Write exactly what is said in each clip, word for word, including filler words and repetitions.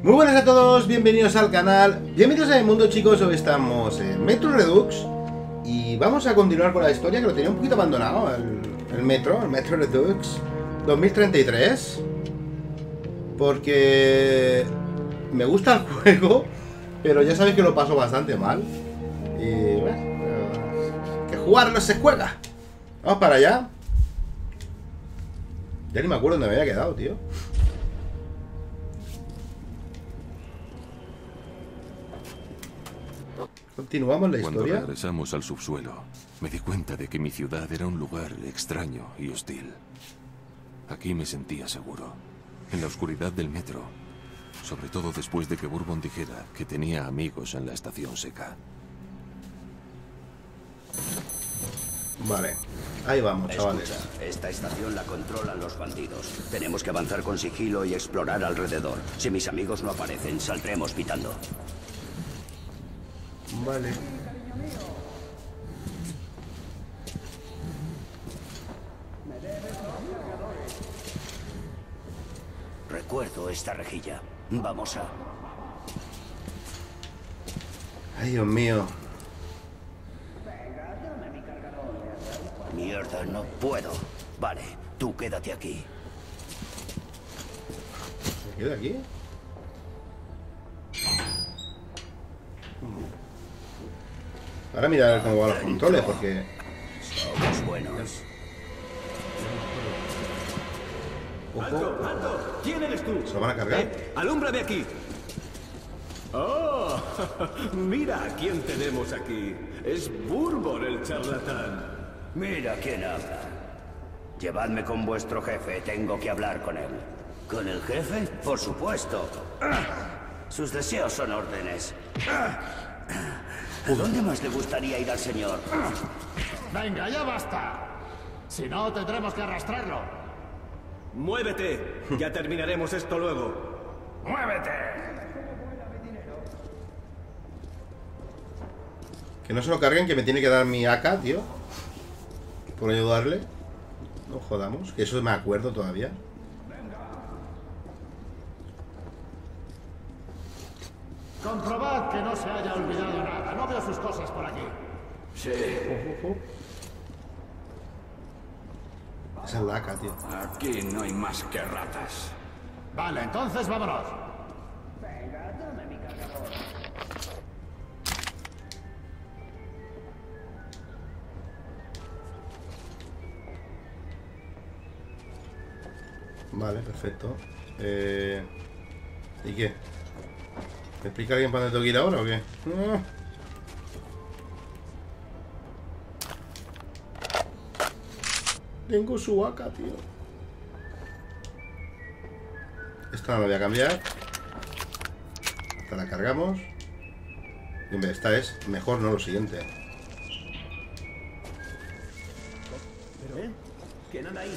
Muy buenas a todos, bienvenidos al canal. Bienvenidos a El Mundo, chicos. Hoy estamos en Metro Redux y vamos a continuar con la historia, que lo tenía un poquito abandonado, el, el Metro, el Metro Redux dos mil treinta y tres. Porque me gusta el juego, pero ya sabéis que lo paso bastante mal. Y bueno, que jugarlo se juega. Vamos para allá. Ya ni me acuerdo dónde me había quedado, tío. Continuamos la historia. Cuando regresamos al subsuelo, me di cuenta de que mi ciudad era un lugar extraño y hostil. Aquí me sentía seguro, en la oscuridad del metro, sobre todo después de que Bourbon dijera que tenía amigos en la estación seca. Vale, ahí vamos, chavales. Escucha, esta estación la controlan los bandidos. Tenemos que avanzar con sigilo y explorar alrededor. Si mis amigos no aparecen, saldremos pitando. Vale. Recuerdo esta rejilla. Vamos a... Ay, Dios mío. Mierda, no puedo. Vale, tú quédate aquí. ¿Se queda aquí? Ahora mira a ver cómo van los controles, porque... Somos buenos. ¡Alto, alto! ¿Quién eres tú? ¿Se lo van a cargar? Eh, ¡Alúmbrame aquí! ¡Oh! Mira a quién tenemos aquí. Es Bourbon, el charlatán. Mira quién habla. Llevadme con vuestro jefe, tengo que hablar con él. ¿Con el jefe? Por supuesto. Sus deseos son órdenes. ¿A dónde más le gustaría ir al señor? Venga, ya basta. Si no, tendremos que arrastrarlo. ¡Muévete! Ya terminaremos esto luego. ¡Muévete! Que no se lo carguen, que me tiene que dar mi A K, tío. Por ayudarle. No jodamos, que eso me acuerdo todavía. Comprobad que no se haya olvidado nada. No veo sus cosas por aquí. Sí. Ojo, ojo. Esa es la A K, tío. Aquí no hay más que ratas. Vale, entonces vámonos. Vale, perfecto. Eh... ¿Y qué? ¿Me explica alguien para dónde tengo que ir ahora o qué? No. Tengo su A K, tío. Esta no la voy a cambiar. Esta la cargamos. Y hombre, esta es mejor, no lo siguiente. ¿Pero? ¿Quién anda ahí?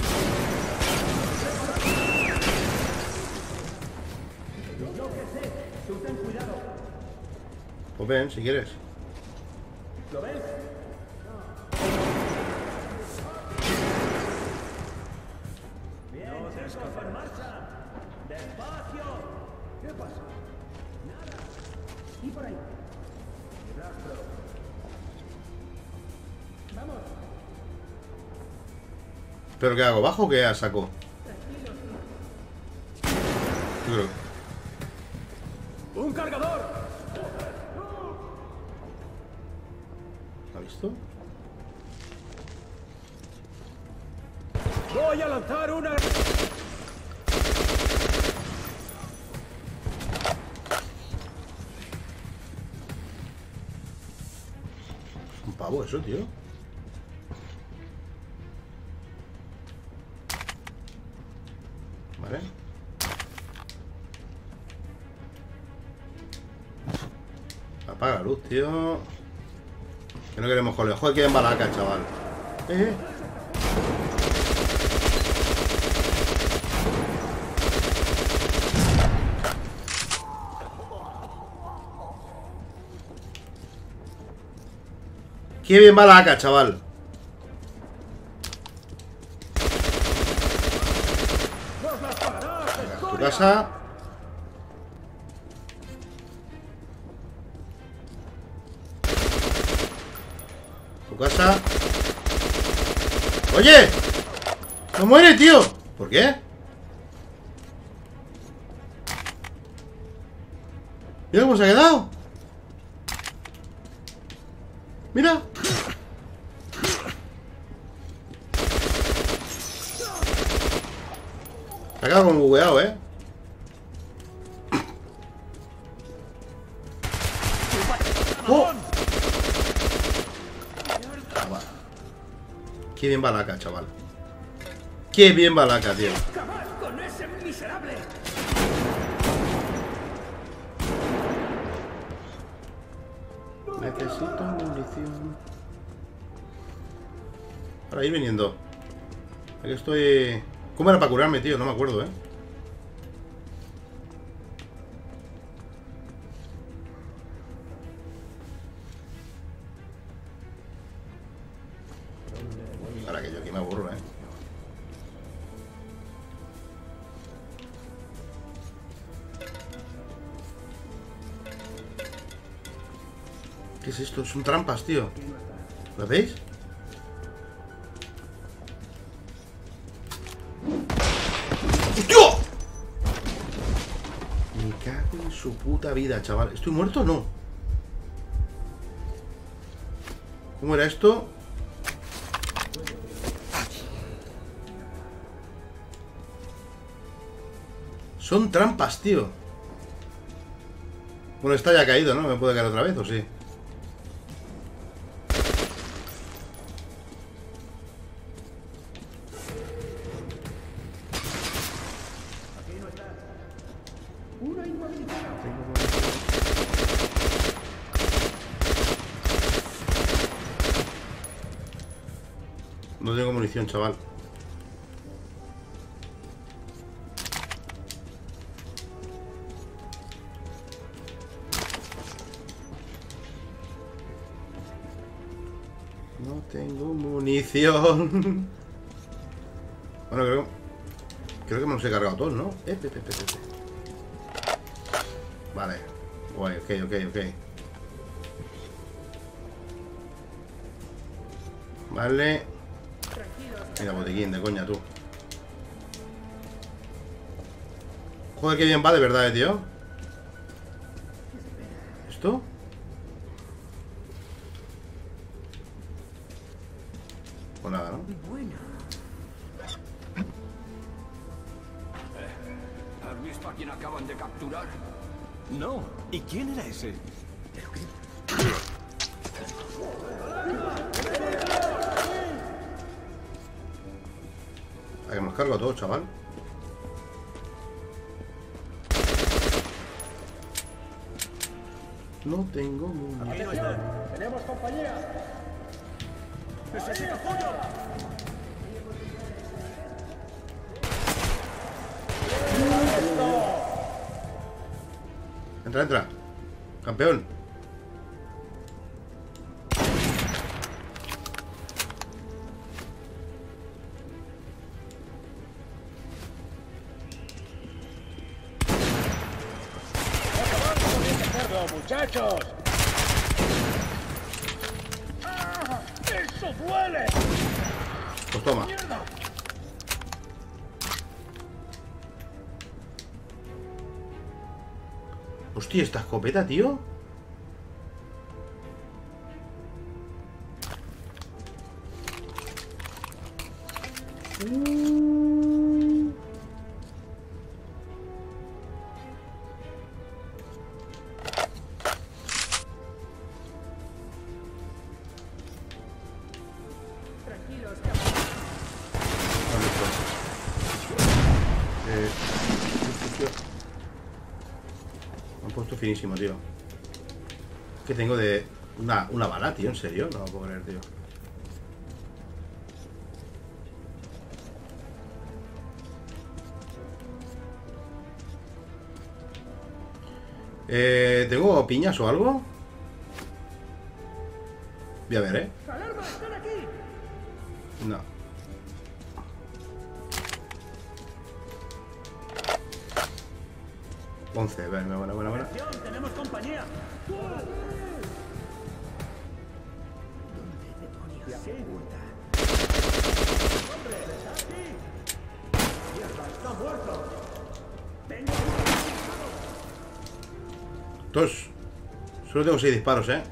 Pues ven, si quieres. ¿Lo ves? No te escapas. En marcha. Despacio. ¿Qué pasa? Nada. ¿Y por ahí? Mi rastro. Vamos. ¿Pero qué hago? ¿Bajo o qué saco? Yo creo. ¡Un cargador! ¿Ha visto? Voy a lanzar una... Un pavo eso, tío. Vale. Apaga la luz, tío. Que no queremos joder. Joder, que en balaca, chaval. Eh, eh. Qué bien va la A K, chaval. Tu casa. casa. ¡Oye! ¡No muere, tío! ¿Por qué? Mira cómo se ha quedado. Mira. Se ha quedado como bugueado, ¿eh? ¡Oh! Chaval. Qué bien balaca, chaval. Qué bien balaca, tío. ¡Acabad con ese miserable! Necesito munición. Para ir viniendo. Aquí estoy... ¿Cómo era para curarme, tío? No me acuerdo, ¿eh? Ahora que yo aquí me aburro, ¿eh? ¿Qué es esto? Son trampas, tío. ¿Lo veis? ¡Hostia! Me cago en su puta vida, chaval. ¿Estoy muerto o no? ¿Cómo era esto? Son trampas, tío. Bueno, está ya caído, ¿no? ¿Me puede caer otra vez o sí? No tengo munición, chaval. No tengo munición. Bueno, creo Creo que me los he cargado todos, ¿no? Eh, pe, pe, pe, pe. Vale. Guay, ok, ok, ok. Vale. Mira, botiquín de coña, tú. Joder, qué bien va de verdad, eh, tío. ¿Esto? Pues nada, ¿no? ¿Has visto a quién acaban de capturar? No. ¿Y quién era ese? A que nos cargo a todos, chaval. No tengo munición. ¡Tenemos compañía! ¡Necesito apoyo! Entra, entra. Campeón. ¡Muchachos! ¡Ah! ¡Eso duele! Pues toma. ¡Mierda! Hostia, esta escopeta, tío. Uh. Tranquilos, ¿Dónde está? Eh, tío. Me han puesto finísimo, tío. ¿Qué tengo de...? Una, una bala, tío, ¿en serio? No lo puedo creer, tío. Eh, ¿tengo piñas o algo? Voy a ver, ¿eh? ¡Alarma! ¡Están aquí! No. once, bueno, bueno, bueno, bueno. ¡Tenemos compañía! sí. ¡Hombre, está aquí! ¡Mierda, está muerto! ¡Tengo uno movilizado! Dos. Solo tengo seis disparos, ¿eh?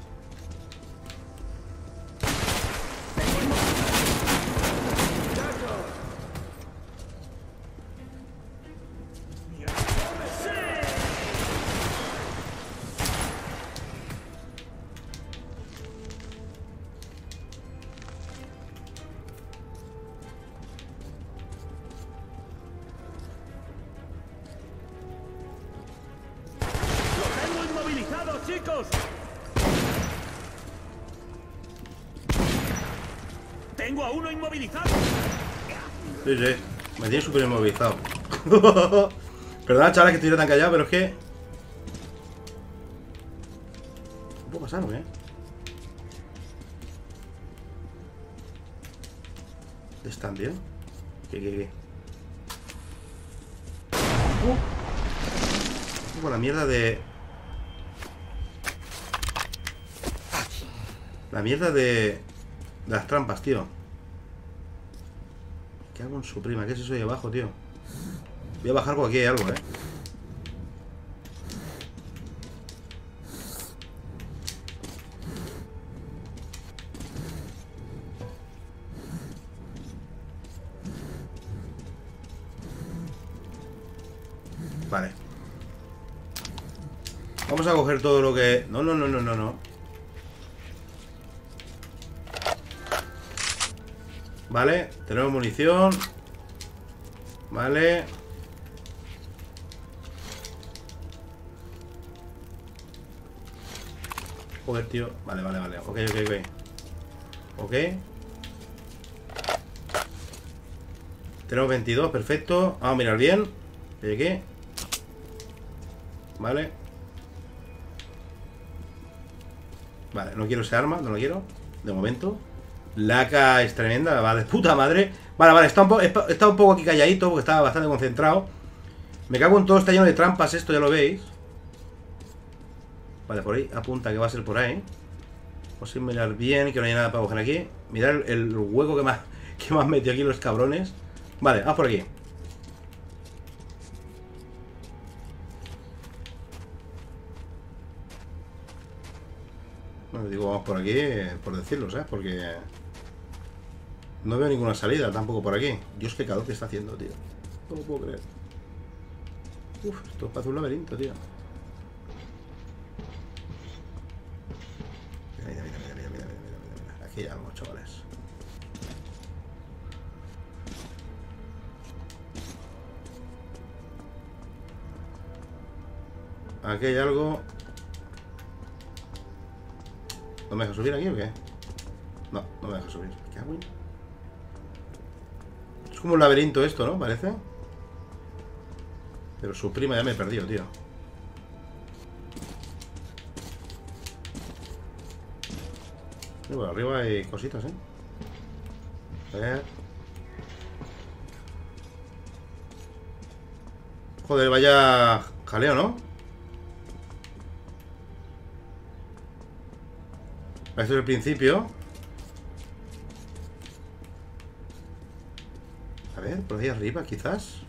¡Chicos! ¡Tengo a uno inmovilizado! Sí, sí, me tiene súper inmovilizado. Perdón, chavales, que estoy tan callado, pero es que... ¿Qué puede pasar, o qué? ¿Dónde están, tío? ¿Qué, qué, qué? Uh. Con la mierda de... La mierda de... de las trampas, tío. ¿Qué hago en su prima? ¿Qué es eso ahí abajo, tío? Voy a bajar por aquí, hay algo, eh. Vale. Vamos a coger todo lo que... No, no, no, no, no, no. Vale, tenemos munición. Vale. Joder, tío. Vale, vale, vale. Ok, ok, ok. Ok. Tenemos veintidós, perfecto. Vamos a mirar bien. Aquí. Vale. Vale, no quiero ese arma, no lo quiero. De momento. La A K es tremenda, va de puta madre. Vale, vale, está un, po está un poco aquí calladito porque estaba bastante concentrado. Me cago en todo, está lleno de trampas esto, ya lo veis. Vale, por ahí apunta que va a ser por ahí. Vamos a mirar bien, que no hay nada para coger aquí. Mirad el, el hueco que me, ha, que me han metido aquí los cabrones. Vale, vamos por aquí. Bueno, digo, vamos por aquí, por decirlo, ¿sabes? Porque... no veo ninguna salida tampoco por aquí. Dios, qué calor que está haciendo, tío. No lo puedo creer. Uf, esto parece un laberinto, tío. Mira, mira, mira, mira, mira, mira, mira, mira. Aquí hay algo, chavales. Aquí hay algo. ¿No me deja subir aquí o qué? No, no me deja subir. ¿Qué hago? Es como un laberinto esto, ¿no? Parece. Pero su prima ya me he perdido, tío. Y bueno, arriba hay cositas, ¿eh? A ver. Joder, vaya jaleo, ¿no? Este es el principio. A ver, por ahí arriba, quizás.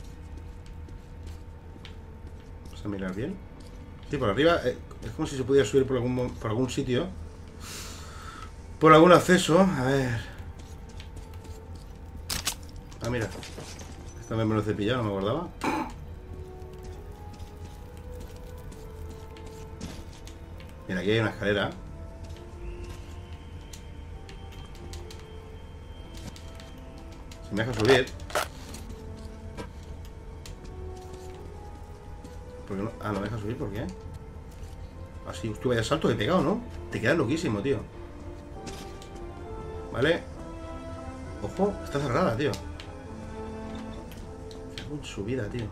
Vamos a mirar bien. Sí, por arriba. Eh, es como si se pudiera subir por algún, por algún sitio. Por algún acceso. A ver. Ah, mira. Esta vez me lo he cepillado, no me acordaba. Mira, aquí hay una escalera. Si me deja subir. ¿Por qué no? Ah, no me deja subir, ¿por qué? Así, hostia, vaya salto que he pegado, ¿no? Te quedas loquísimo, tío. Vale. Ojo, está cerrada, tío. Qué hago en subida, tío.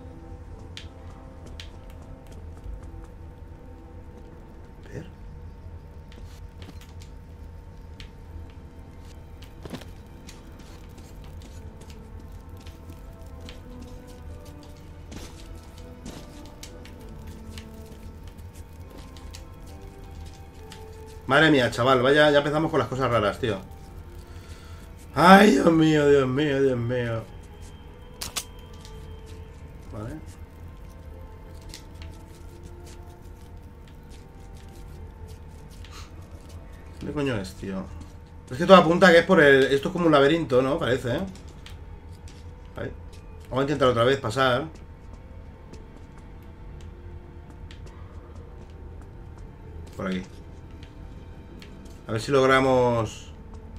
A ver. Madre mía, chaval, vaya, ya empezamos con las cosas raras, tío. Ay, Dios mío, Dios mío, Dios mío. Vale. ¿Dónde coño es, tío? Es que todo apunta que es por el... Esto es como un laberinto, ¿no? Parece, ¿eh? Vale. Vamos a intentar otra vez pasar. Por aquí. A ver si logramos...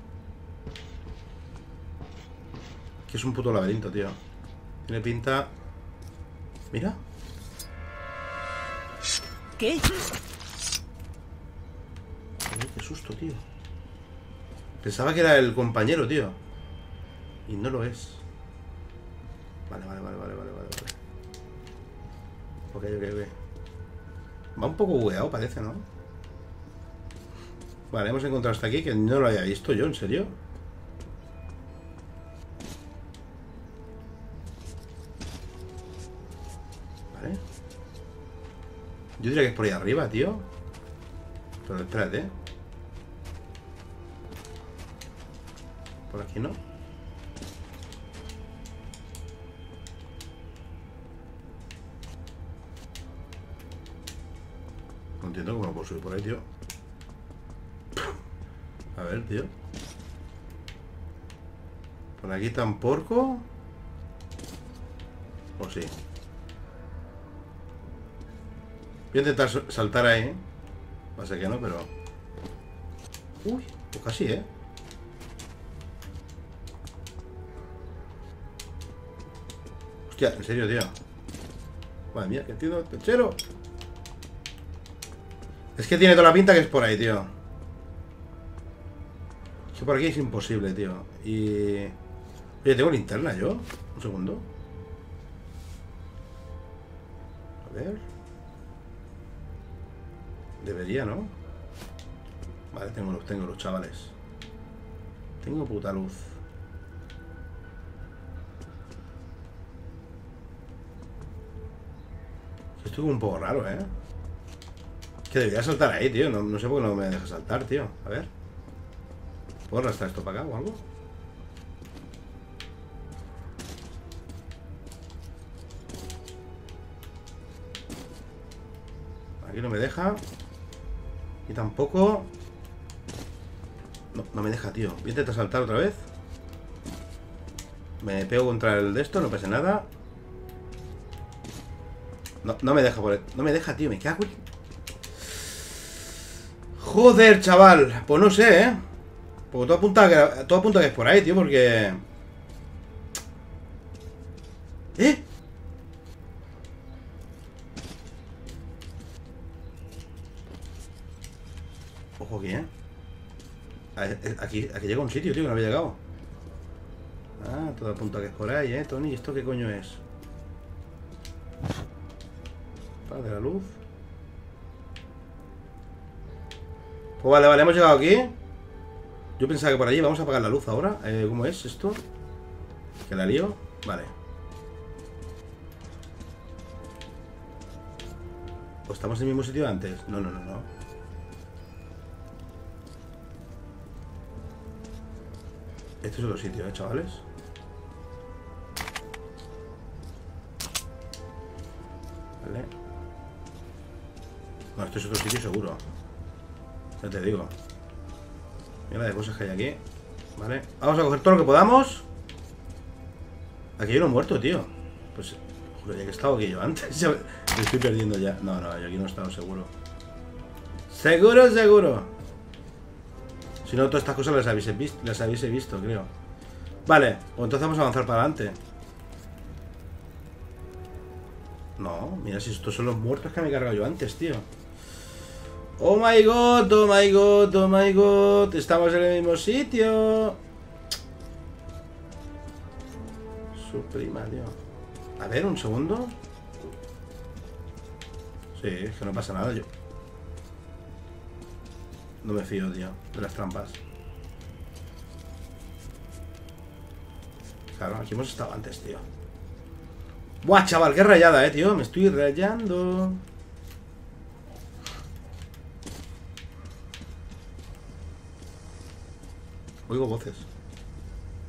Que es un puto laberinto, tío. Tiene pinta... Mira. ¿Qué? Ay, qué susto, tío. Pensaba que era el compañero, tío. Y no lo es. Vale, vale, vale, vale, vale, vale. Ok, ok, ok. Va un poco bugueado, parece, ¿no? Vale, hemos encontrado hasta aquí, que no lo había visto yo, ¿en serio? Vale. Yo diría que es por ahí arriba, tío. Pero espérate. Por aquí no. No entiendo cómo no puedo subir por ahí, tío. A ver, tío. Por aquí tampoco. O sí. Voy a intentar saltar ahí, ¿eh? Pasa que no, pero... Uy, pues casi, ¿eh? Hostia, en serio, tío. Madre mía, que entiendo, pechero. Es que tiene toda la pinta que es por ahí, tío. Es que por aquí es imposible, tío. Y... Oye, ¿tengo linterna yo? Un segundo. A ver. Debería, ¿no? Vale, tengo luz, tengo luz, chavales. Tengo puta luz. Esto es un poco raro, ¿eh? Que debería saltar ahí, tío. No, no sé por qué no me deja saltar, tío. A ver. ¿Puedo arrastrar esto para acá o algo? Aquí no me deja. Y tampoco... No, no me deja, tío. Voy a intentar saltar otra vez. Me pego contra el de esto, no pasa nada. No, no me deja por el... No me deja, tío, me cago en... Joder, chaval. Pues no sé, ¿eh? Porque todo apunta que, todo apunta que es por ahí, tío, porque... ¿Eh? Ojo aquí, ¿eh? Aquí, aquí llega un sitio, tío, que no había llegado. Ah, todo apunta que es por ahí, ¿eh, Tony? ¿Esto qué coño es? Para de la luz. Pues vale, vale, hemos llegado aquí. Yo pensaba que por allí. Vamos a apagar la luz ahora. eh, ¿Cómo es esto? ¿Que la lío? Vale. ¿O estamos en el mismo sitio de antes? No, no, no, no. Este es otro sitio, ¿eh, chavales? Vale. No, este es otro sitio seguro. Ya te digo. Mira la de cosas que hay aquí. Vale. Vamos a coger todo lo que podamos. Aquí hay uno muerto, tío. Pues, juro, ya que he estado aquí yo antes. Me estoy perdiendo ya. No, no, yo aquí no he estado seguro. Seguro, seguro. Si no, todas estas cosas las habéis visto, las habéis visto, creo. Vale, pues entonces vamos a avanzar para adelante. No, mira, si estos son los muertos que me he cargado yo antes, tío. Oh my god, oh my god, oh my god. Estamos en el mismo sitio. Su prima, tío. A ver, un segundo. Sí, es que no pasa nada, yo. No me fío, tío, de las trampas. Claro, aquí hemos estado antes, tío. Buah, chaval, qué rayada, eh, tío. Me estoy rayando. Oigo voces.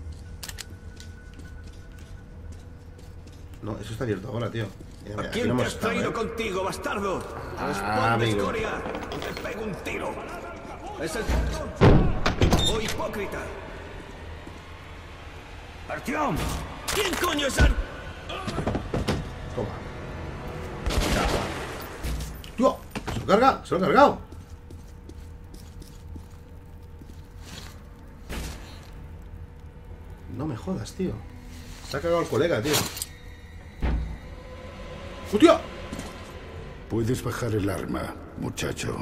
No, eso está abierto ahora, tío. Mira, mira, ¿A aquí quién no te hemos has estado, traído ¿eh? contigo, bastardo? Ah, Responde, amigo. escoria, o te pego un tiro. Es el... ¡Oh, hipócrita! ¡Artyom! ¿Quién coño es Ar... Toma. ¡Tío! ¿Se lo carga? ¿Se lo ha cargado? No me jodas, tío. Se ha cagado el colega, tío. ¡Hostia! Puedes bajar el arma, muchacho.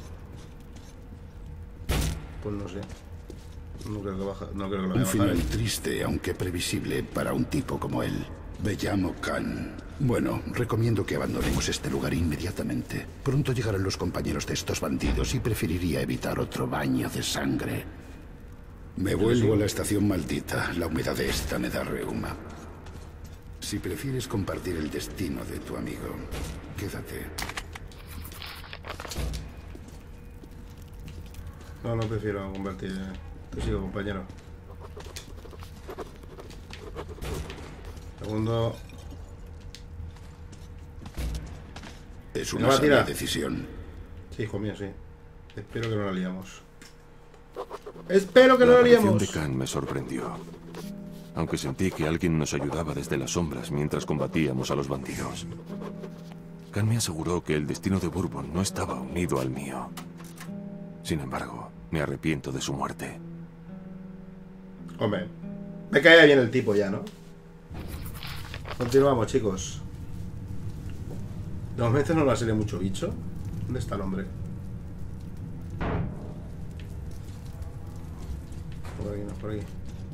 Pues no sé. No creo que, baja, no creo que lo vaya Un a bajar. final triste, aunque previsible para un tipo como él. Me llamo Khan. Bueno, recomiendo que abandonemos este lugar inmediatamente. Pronto llegarán los compañeros de estos bandidos y preferiría evitar otro baño de sangre. Me vuelvo a la estación maldita. La humedad de esta me da reuma. Si prefieres compartir el destino de tu amigo, quédate. No, no prefiero convertir. Te sigo, compañero. Segundo. Es Me una va a sabia tirar. decisión. Sí, hijo mío, sí. Espero que no la liamos. Espero que La no la aparición liamos. de Khan me sorprendió. Aunque sentí que alguien nos ayudaba desde las sombras mientras combatíamos a los bandidos. Khan me aseguró que el destino de Bourbon no estaba unido al mío. Sin embargo, me arrepiento de su muerte. Hombre, me caía bien el tipo ya, ¿no? Continuamos, chicos. De momento no va a ser mucho bicho. ¿Dónde está el hombre? Por aquí, no, por aquí.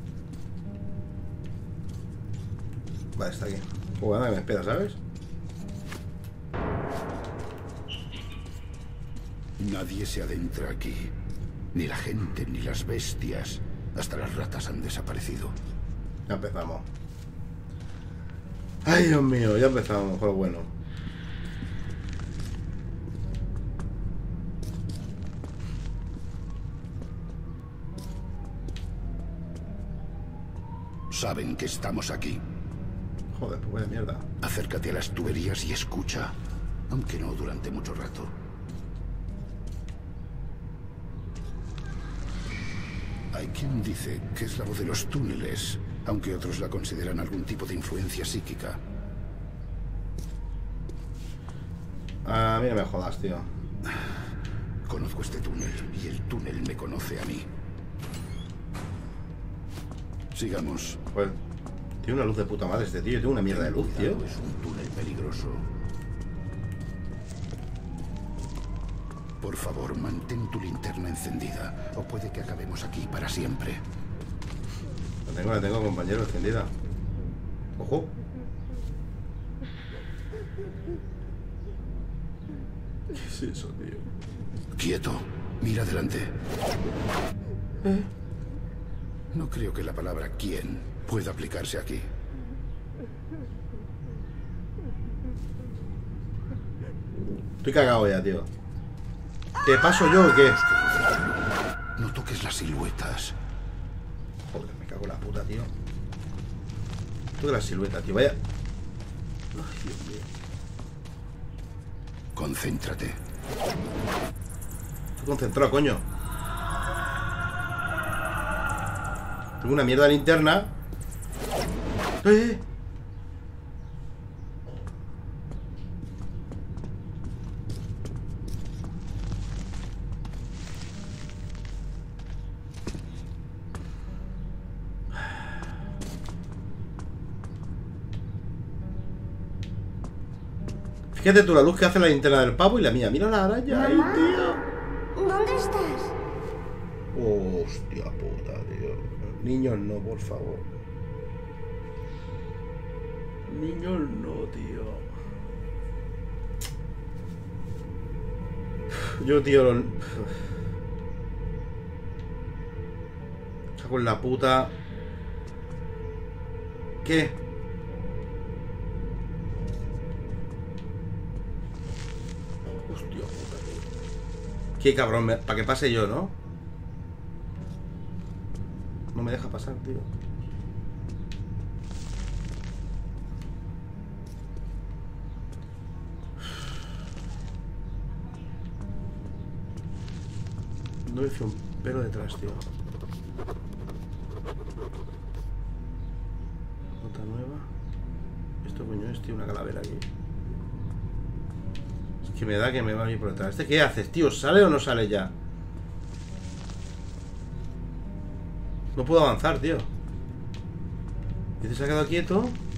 Vale, está aquí. Pues nada, que me espera, ¿sabes? Nadie se adentra aquí. Ni la gente, ni las bestias. Hasta las ratas han desaparecido. Ya empezamos. Ay, Dios mío, ya empezamos con lo bueno. Saben que estamos aquí. Joder, pues vaya mierda. Acércate a las tuberías y escucha. Aunque no durante mucho rato. Hay quien dice que es la voz de los túneles, aunque otros la consideran algún tipo de influencia psíquica. A mí no me jodas, tío. Conozco este túnel y el túnel me conoce a mí. Sigamos. Pues tiene una luz de puta madre este tío. Tiene una mierda de luz, tío. Cuidado, es un túnel peligroso. Por favor, mantén tu linterna encendida, o puede que acabemos aquí para siempre. La tengo, la tengo, compañero, encendida. Ojo. ¿Qué es eso, tío? Quieto, mira adelante. ¿Eh? No creo que la palabra quién pueda aplicarse aquí. Estoy cagado ya, tío. ¿Qué paso yo o qué? No toques las siluetas. Joder, me cago en la puta, tío. Toda la silueta, tío, vaya. Ay, Dios mío. Concéntrate. Estoy concentrado, coño. Tengo una mierda de linterna. ¡Eh! Fíjate tú la luz que hace la linterna del pavo y la mía. Mira la araña ahí, Mamá, tío. ¿dónde estás? Hostia puta, tío. Niños no, por favor. Niños no, tío. Yo, tío, lo... Cago en la puta. ¿Qué? Hostia puta, tío. Qué cabrón, me- para que pase yo, ¿no? No me deja pasar, tío. No me fío un pelo detrás, tío. Otra nueva. Esto coño es, tío, una calavera aquí. Es que me da que me va a ir por detrás. ¿Este qué haces, tío? ¿Sale o no sale ya? No puedo avanzar, tío. ¿Este se ha quedado quieto?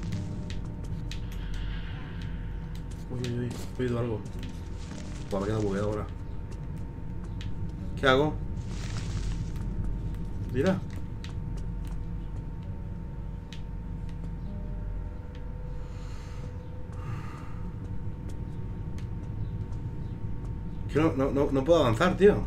Uy, uy, uy. He oído algo. Buah, me he quedado bugueado ahora. ¿Qué hago? Mira. Que no, no, no, no puedo avanzar, tío.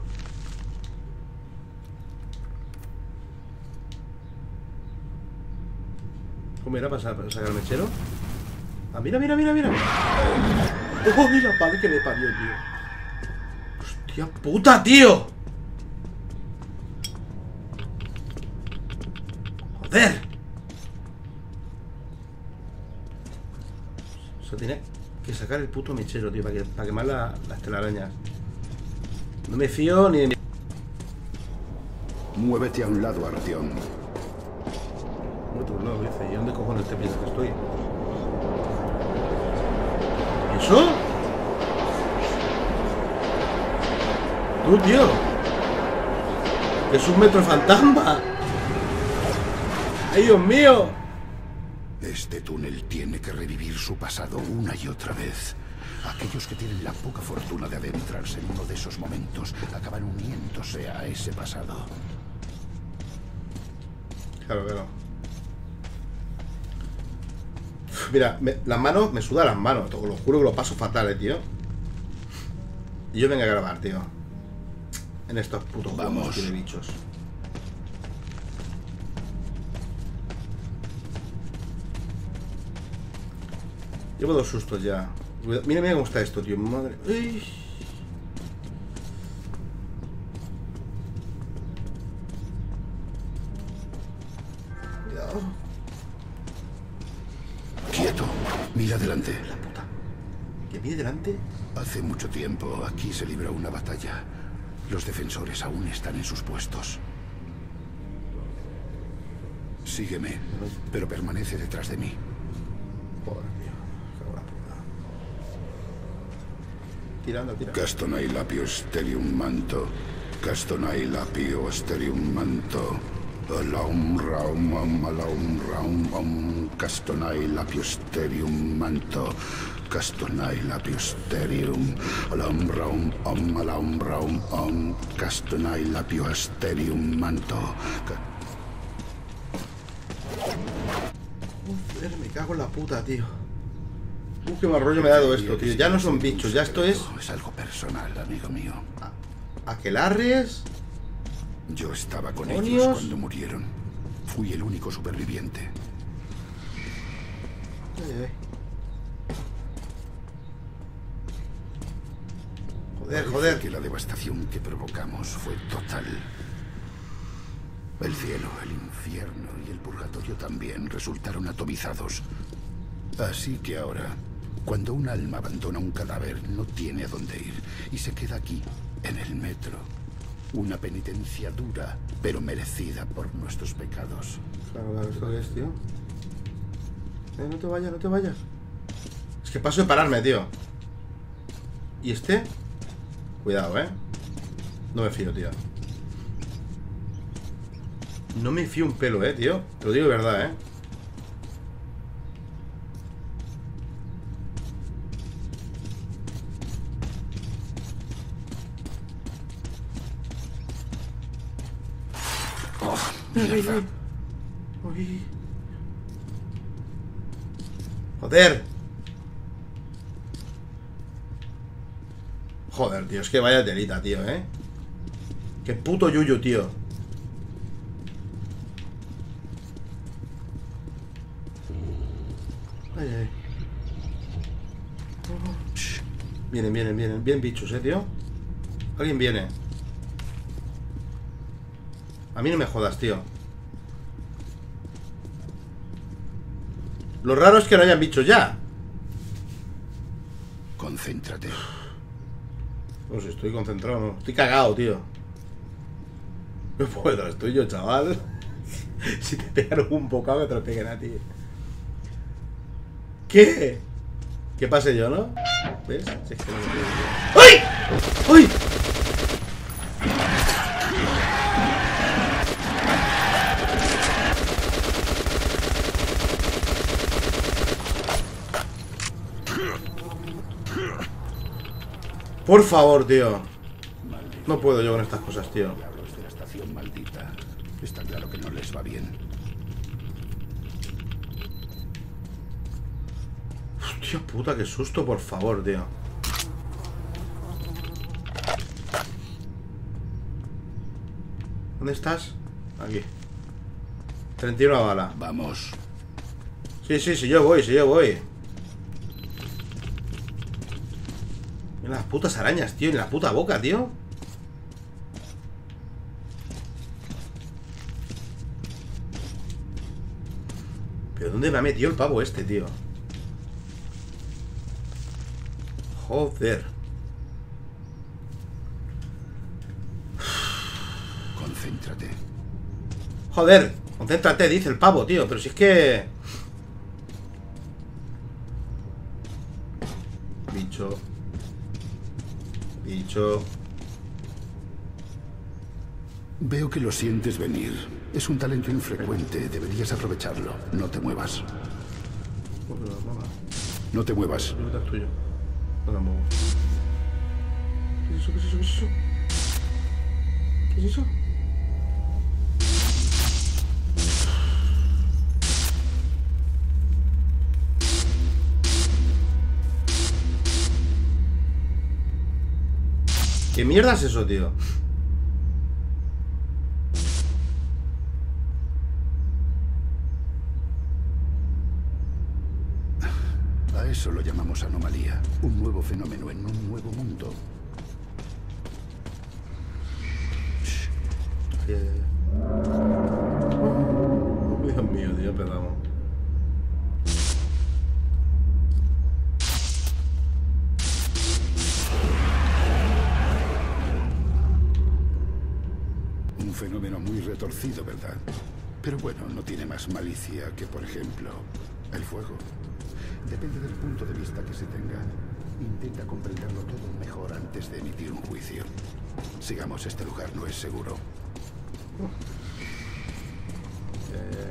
¿Cómo era para sacar el mechero? Ah, mira, mira, mira, mira. ¡Oh, mira, padre que me parió, tío! ¡Hostia puta, tío! ¡Joder! O sea, tiene que sacar el puto mechero, tío, para, que, para quemar la, las telarañas. No me fío ni de mi... Muévete a un lado, Artyom. Otro lado, dice. ¿Y dónde cojones te piensas que estoy? ¿Eso? Tú, tío. Es un metro fantasma. ¡Ay, Dios mío! Este túnel tiene que revivir su pasado una y otra vez. Aquellos que tienen la poca fortuna de adentrarse en uno de esos momentos acaban uniéndose a ese pasado. Claro, claro. Mira, me, las manos, me sudan las manos. Te lo juro que lo paso fatal, eh, tío. Y yo vengo a grabar, tío. En estos putos Vamos de bichos. Llevo dos sustos ya. Mira, mira cómo está esto, tío. Madre. ¡Ay! Cuidado. Quieto. Mira adelante. La puta. ¿Que mire delante? Hace mucho tiempo aquí se libró una batalla. Los defensores aún están en sus puestos. Sígueme, pero permanece detrás de mí. Joder, tío. Cago en la puta. Tirando, tira. Castonai lapio sterium manto. Castonai lapio sterium manto. Alaum raum am alaum raum am. Castonai lapio sterium manto. Castonai lapio sterium. Alaum raum am alaum raum am. Castonai lapio sterium manto. Ca Joder, me cago en la puta, tío. Uh, qué mal rollo me ha dado esto, tío. Ya no son bichos, ya esto es... Es algo personal, amigo mío. Aquelarres. Yo estaba con ¿Demonios? ellos cuando murieron. Fui el único superviviente. Ay, ay. Joder, Parece joder. que la devastación que provocamos fue total. El cielo, el infierno y el purgatorio también resultaron atomizados. Así que ahora, cuando un alma abandona un cadáver, no tiene a dónde ir y se queda aquí, en el metro. Una penitencia dura, pero merecida por nuestros pecados. Claro, claro, ¿esto qué es, tío? Eh, no te vayas, no te vayas. Es que paso de pararme, tío. ¿Y este? Cuidado, eh. No me fío, tío. No me fío un pelo, eh, tío. Te lo digo de verdad, eh. Mierda. Uy. Joder. Joder, tío, es que vaya telita, tío, eh. Qué puto yuyu, tío. Ay, ay. Vienen, vienen, vienen. Bien bichos, eh, tío. Alguien viene. A mí no me jodas, tío. Lo raro es que no hayan bichos ya. Concéntrate. No sé, estoy concentrado, no. Estoy cagado, tío. No puedo, es tuyo, chaval. Si te pegan un bocado, que te lo peguen a ti. ¿Qué? ¿Qué pase yo, no? ¿Ves? Si es que no me puedo... ¡Ay! ¡Ay! Por favor, tío. No puedo yo con estas cosas, tío. Diablos de la estación maldita. Está claro que no les va bien. Hostia puta, qué susto, por favor, tío. ¿Dónde estás? Aquí. treinta y una bala. Vamos. Sí, sí, sí, yo voy, sí, yo voy. Mira las putas arañas, tío, en la puta boca, tío. ¿Pero dónde me ha metido el pavo este, tío? Joder. Concéntrate. Joder, concéntrate, dice el pavo, tío. Pero si es que... Bicho. Bicho. Veo que lo sientes venir. Es un talento infrecuente. Deberías aprovecharlo. No te muevas. No te muevas. Es tuyo. No me muevo. ¿Qué es eso? ¿Qué es eso? ¿Qué es eso? ¿Qué es eso? ¿Qué mierda es eso, tío? A eso lo llamamos anomalía. Un nuevo fenómeno en un nuevo mundo. Eh... Oh, Dios mío, tío, perdón. Un fenómeno muy retorcido, ¿verdad? Pero bueno, no tiene más malicia que, por ejemplo, el fuego. Depende del punto de vista que se tenga. Intenta comprenderlo todo mejor antes de emitir un juicio. Sigamos, este lugar no es seguro. Eh...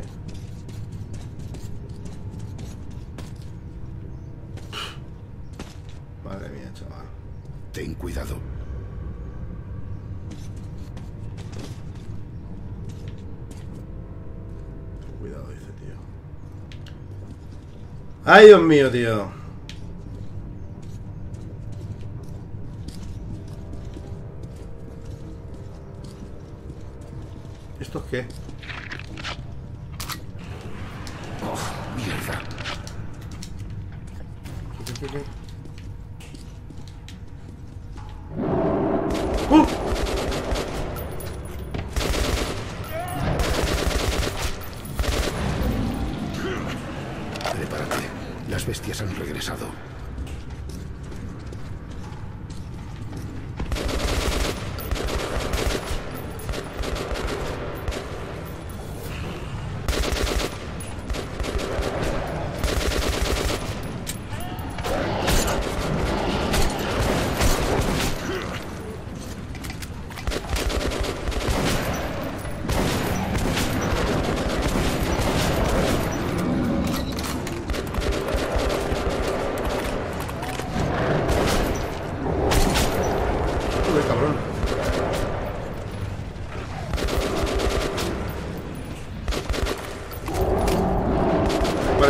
Madre mía, chaval. Ten cuidado. Cuidado, dice, tío. ¡Ay, Dios mío, tío! ¿Esto es qué? ¡Oh, mierda! ¿Qué, qué, qué? ¡Uh! Prepárate. Las bestias han regresado. Joder, cabrón. Vale.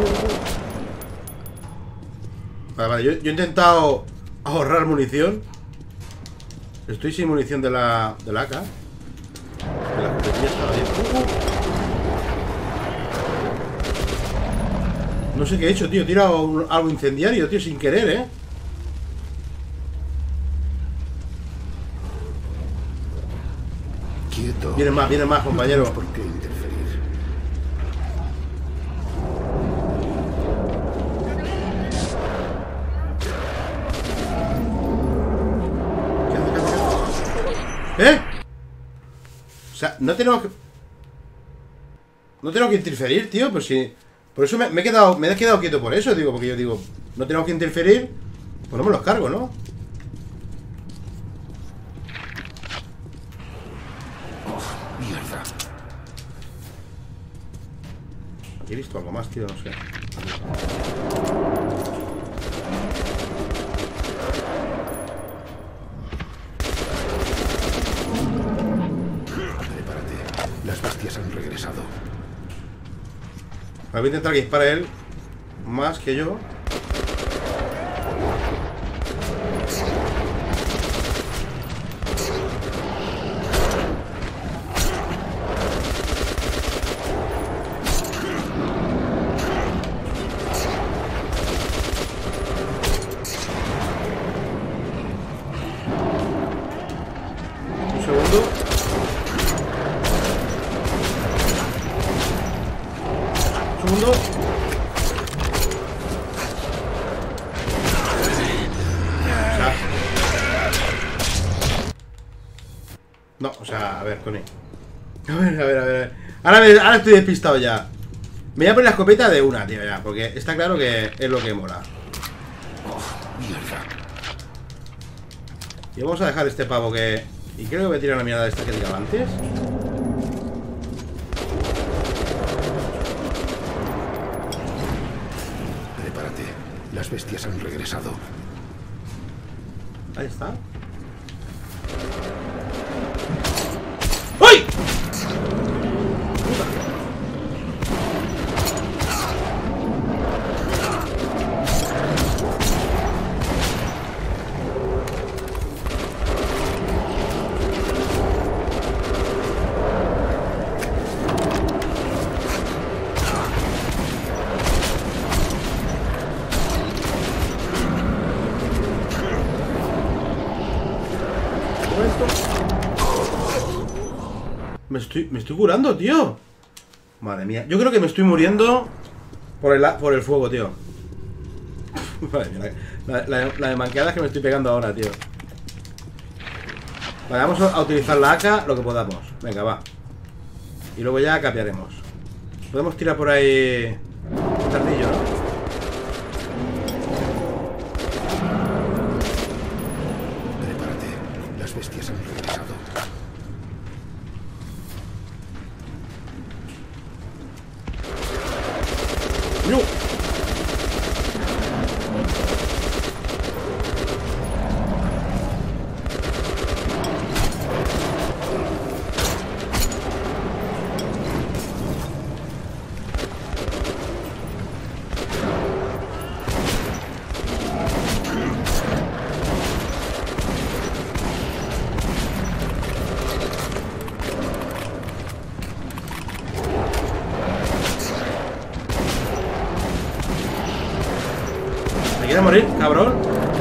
Vale, vale. Yo, yo he intentado ahorrar munición. Estoy sin munición de la, de la A K. De la escopetilla estaba bien. Uh, uh. No sé qué he hecho, tío. He tirado un- algo incendiario, tío, sin querer, ¿eh? Quieto. Vienen más, vienen más, compañero. No tenemos por qué interferir. ¿Eh? sea, no tenemos que... No tenemos que interferir, tío. Pero si... Por eso me, me he quedado me he quedado quieto por eso, digo. Porque yo digo, no tenemos que interferir. Pues no me los cargo, ¿no? Oh, mierda. Aquí he visto algo más, tío, no sé. Prepárate. Las bestias han regresado. Voy a intentar que dispare él más que yo. Un segundo. Un segundo. No, o sea, a ver, Tony. A ver, a ver, a ver. Ahora, me, ahora estoy despistado ya. Me voy a poner la escopeta de una, tío, ya. Porque está claro que es lo que mola. Oh, mierda. Y vamos a dejar este pavo que... Y creo que voy a tirar una mirada de esta que tiraba antes. Prepárate. Las bestias han regresado. Ahí está. ¡Uy! Me estoy, me estoy curando, tío. Madre mía. Yo creo que me estoy muriendo por el, por el fuego, tío. Madre mía, la, la, la de manqueadas que me estoy pegando ahora, tío. Vale, vamos a utilizar la A K lo que podamos. Venga, va. Y luego ya capearemos. Podemos tirar por ahí un tardillo, ¿no? Prepárate. Las bestias han regresado. ¡No! ¿Quiere morir, cabrón?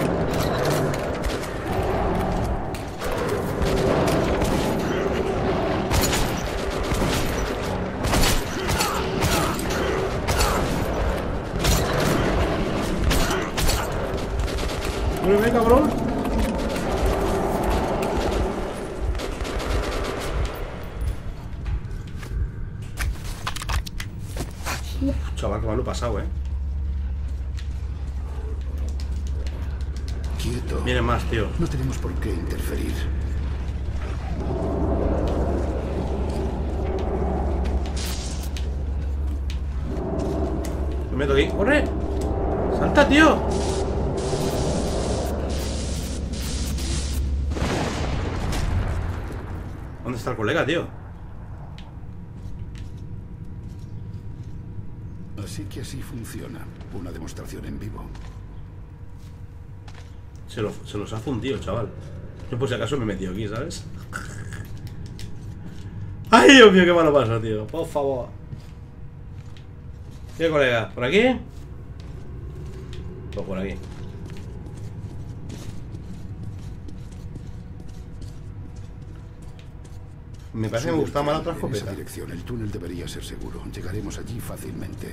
Muéreme, cabrón. Uf, chaval, que mal lo he pasado, eh. Quieto. Viene más, tío. No tenemos por qué interferir. Me meto aquí. ¡Corre! ¡Salta, tío! ¿Dónde está el colega, tío? Así que así funciona. Una demostración en vivo. Se, lo, se los ha fundido, chaval. Yo por si acaso me he metido aquí, ¿sabes? ¡Ay, Dios mío, qué malo pasa, tío! Por favor. ¿Qué, colega? ¿Por aquí? Pues por aquí. Me parece que me gustaba más la otra En esa escopeta. dirección, el túnel debería ser seguro. Llegaremos allí fácilmente.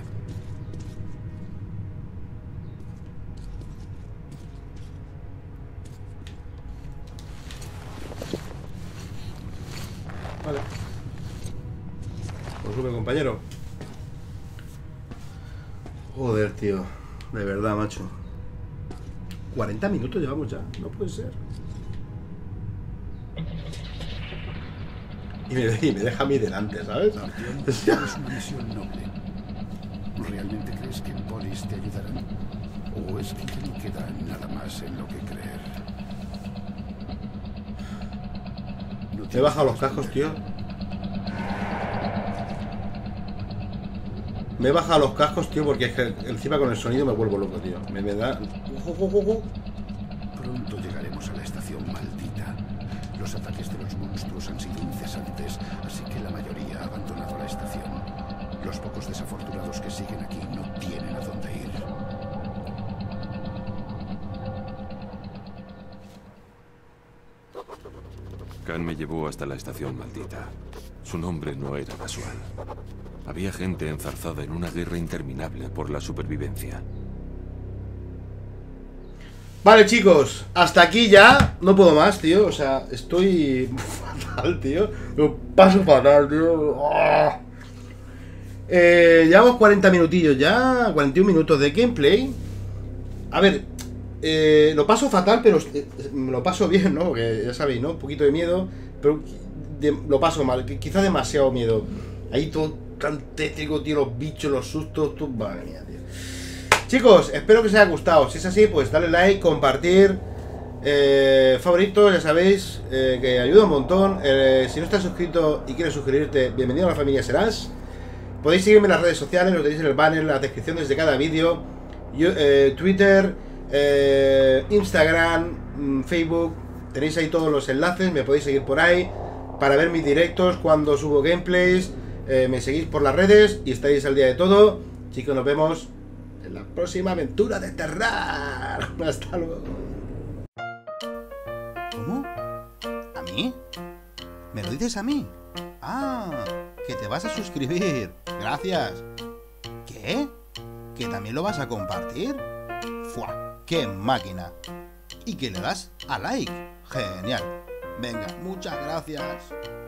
Vale. sube, compañero. Joder, tío. De verdad, macho. cuarenta minutos llevamos ya. No puede ser. Y me, y me deja a mí delante, ¿sabes? Artyom, es una misión noble. ¿Realmente crees que en Polis te ayudarán? ¿O es que ya no queda nada más en lo que creer? No Me he bajado los cascos, tío. Me he bajado los cascos, tío, porque es que encima con el sonido me vuelvo loco, tío. Me, me da... Pronto llegaremos a la estación maldita. Los ataques de los monstruos han sido incesantes, así que la mayoría ha abandonado la estación. Los pocos desafortunados que siguen aquí no tienen a dónde ir. Khan me llevó hasta la estación maldita. Su nombre no era casual. Había gente enzarzada en una guerra interminable por la supervivencia. Vale, chicos, hasta aquí ya. No puedo más, tío. O sea, estoy fatal, tío. Lo paso fatal, tío. ¡Oh! Eh, llevamos cuarenta minutillos ya. cuarenta y un minutos de gameplay. A ver, eh, lo paso fatal, pero eh, lo paso bien, ¿no? Porque ya sabéis, ¿no? Un poquito de miedo, pero de, lo paso mal. Quizá demasiado miedo. Ahí todo tan tétrico, tío. Los bichos, los sustos. Tú... Madre mía, tío. Chicos, espero que os haya gustado. Si es así, pues dale like, compartir, eh, favorito, ya sabéis, eh, que ayuda un montón. eh, Si no estás suscrito y quieres suscribirte, bienvenido a la familia Serás. Podéis seguirme en las redes sociales, lo tenéis en el banner, en las descripciones de cada vídeo. Yo, eh, Twitter, eh, Instagram, Facebook. Tenéis ahí todos los enlaces, me podéis seguir por ahí para ver mis directos cuando subo gameplays. eh, Me seguís por las redes y estáis al día de todo. Chicos, nos vemos en la próxima aventura de Terrar. Hasta luego. ¿Cómo? ¿A mí? ¿Me lo dices a mí? Ah, que te vas a suscribir. Gracias. ¿Qué? ¿Que también lo vas a compartir? ¡Fua! ¡Qué máquina! Y que le das a like. Genial. Venga, muchas gracias.